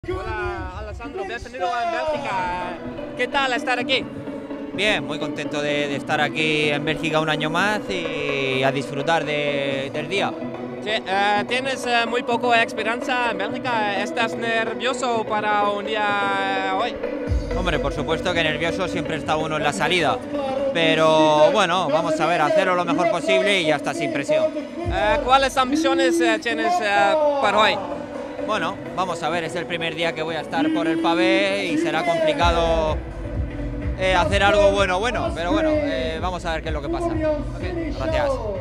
Hola Alessandro, bienvenido a Bélgica. ¿Qué tal estar aquí? Bien, muy contento de estar aquí en Bélgica un año más y a disfrutar del día. Sí, tienes muy poco experiencia en Bélgica. ¿Estás nervioso para un día hoy? Hombre, por supuesto que nervioso siempre está uno en la salida, pero bueno, vamos a ver, hacerlo lo mejor posible y ya está, sin presión. ¿Cuáles ambiciones tienes para hoy? Bueno, vamos a ver, es el primer día que voy a estar por el pavé y será complicado hacer algo bueno, pero bueno, vamos a ver qué es lo que pasa. Okay. Gracias.